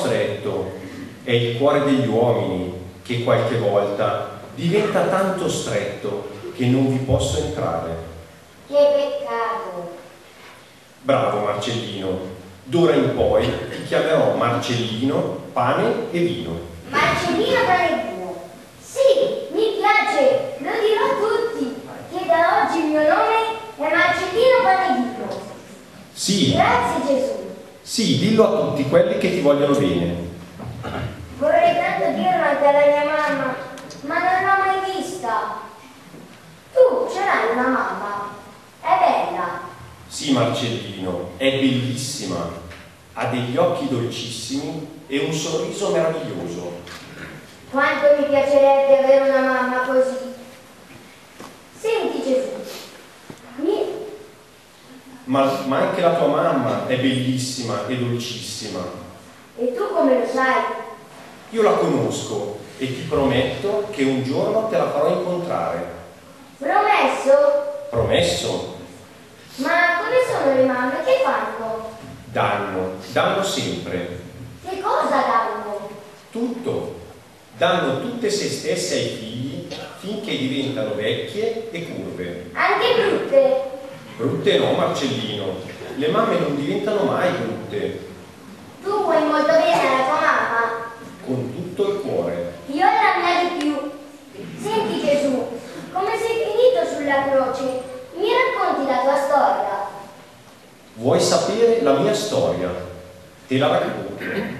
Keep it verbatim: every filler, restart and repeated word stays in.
stretto, è il cuore degli uomini che qualche volta diventa tanto stretto che non vi posso entrare. Che peccato! Bravo Marcellino, d'ora in poi ti chiamerò Marcellino, pane e vino. Marcellino, pane e vino. Sì, mi piace, lo dirò a tutti, che da oggi il mio nome è Marcellino, pane e vino. Sì. Grazie Gesù. Sì, dillo a tutti quelli che ti vogliono bene. Vorrei tanto dirlo anche alla mia mamma, ma non l'ho mai vista. Tu ce l'hai una mamma? È bella? Sì, Marcellino, è bellissima. Ha degli occhi dolcissimi e un sorriso meraviglioso. Quanto mi piacerebbe avere una mamma così. Senti Gesù, mi... Ma, ma anche la tua mamma è bellissima e dolcissima. E tu come lo sai? Io la conosco e ti prometto che un giorno te la farò incontrare. Promesso? Promesso? Ma come sono le mamme? Che fanno? Danno, danno sempre. Che cosa danno? Tutto. Danno tutte se stesse ai figli finché diventano vecchie e curve. Anche brutte? Brutte no, Marcellino. Le mamme non diventano mai brutte. Tu vuoi molto bene alla tua mamma? Con tutto il cuore. Io la mia di più. Senti Gesù, come sei finito sulla croce? Mi racconti la tua storia? Vuoi sapere la mia storia? Te la racconto.